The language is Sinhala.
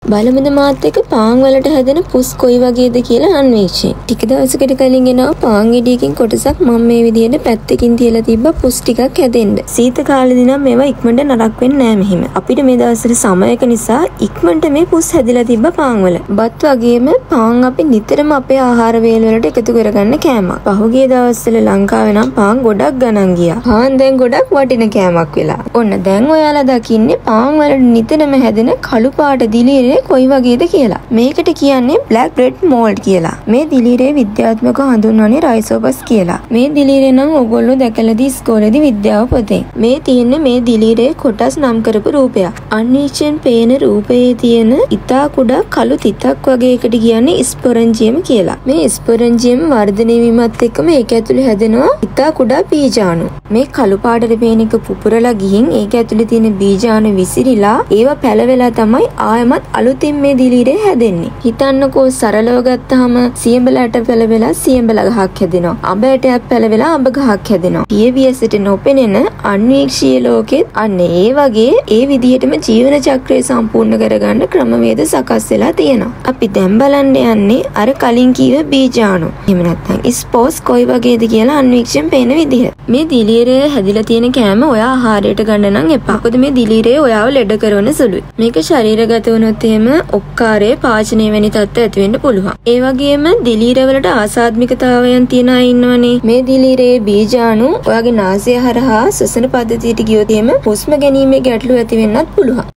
බලමුද මාත් එක්ක පාන් වලට හැදෙන පුස් කොයි වගේද කියලා අන්වේෂණය. ටික දවසකට කලින් එනවා පාන් ගෙඩියකින් කොටසක් මම මේ විදිහට පැත්තකින් තියලා තිබ්බා පුස් ටිකක් හැදෙන්න. සීත කාලෙදී නම් මේවා ඉක්මනට නරක වෙන්නේ නැහැ මෙහිම. අපිට මේ දවස්වල සමයක නිසා ඉක්මනට මේ පුස් හැදිලා තිබ්බා පාන් වල. බත් වගේම පාන් අපි නිතරම අපේ ආහාර වේල වලට එකතු කරගන්න කෑමක්. පහුගිය දවස්වල ලංකාවේ නම් පාන් ගොඩක් ගණන් ගියා. පාන් දැන් ගොඩක් වටින කෑමක් වෙලා. ඔන්න දැන් ඔයාලා දකින්නේ පාන් වල නිතරම හැදෙන කළු පාට දිලීරේ කොයි වගේද කියලා. මේකට කියන්නේ black bread mold කියලා. මේ දිලීරේ විද්‍යාත්මකව හඳුන්වන්නේ රයිසෝපස් කියලා. මේ දිලීරේ නම් ඔයගොල්ලෝ දැකලාදී ඉස්කෝලේදී විද්‍යාව පොතේ. මේ තියෙන්නේ මේ දිලීරේ කොටස් නම් කරපු රූපයක්. අනිශ්චයෙන් පේන රූපයේ තියෙන ඉතා කුඩා කළු තිතක් වගේ එකට කියන්නේ ස්පොරන්ජියම් කියලා. මේ ස්පොරන්ජියම් වර්ධනය වීමත් එක්කම ඒක ඇතුලේ හැදෙනවා ඉතා කුඩා බීජාණු. මේ කළු පාටට පේන එක පුපුරලා ගිහින් ඒක ඇතුලේ තියෙන බීජාණු විසිරිලා ඒවා පැලවෙලා තමයි ආයමත් අලුතින් මේ දිලීරේ හැදෙන්නේ. හිතන්නකෝ සරලව ගත්තාම සියඹල ඇට පැලවෙලා සියඹල ගහක් හැදෙනවා. අඹ ඇටයක් පැලවෙලා අඹ ගහක් හැදෙනවා. පියවියසට නොපෙනෙන අන්වීක්ෂීය ලෝකෙත් අන්න ඒ වගේ ඒ විදිහටම ජීවන චක්‍රය සම්පූර්ණ කරගන්න ක්‍රමවේද සකස් වෙලා තියෙනවා. අපි දැන් බලන්න යන්නේ අර කලින් කීව බීජාණු. එහෙම නැත්නම් ස්පෝස් කොයි වගේද කියලා අන්වීක්ෂයෙන් පේන විදිහ. මේ දිලීරේ හැදිලා තියෙන කෑම ඔයා ආහාරයට ගන්න නම් එපා. මොකද මේ දිලීරේ ඔයාව ලෙඩ කරන සුළුයි. මේක ශරීරගත වුණොත් එහෙම ඔක්කාරයේ පාචනය වැනි තත්ත්ව ඇති වෙන්න පුළුවන්. ඒ වගේම දිලීර වලට ආසාත්මිකතාවයන් තියන අය ඉන්නවනේ. මේ දිලීරේ බීජාණු ඔයාගේ නාසය හරහා ශ්වසන පද්ධතියට ගියොත් එහෙම හුස්ම ගැනීමේ ගැටලු ඇති වෙන්නත් පුළුවන්.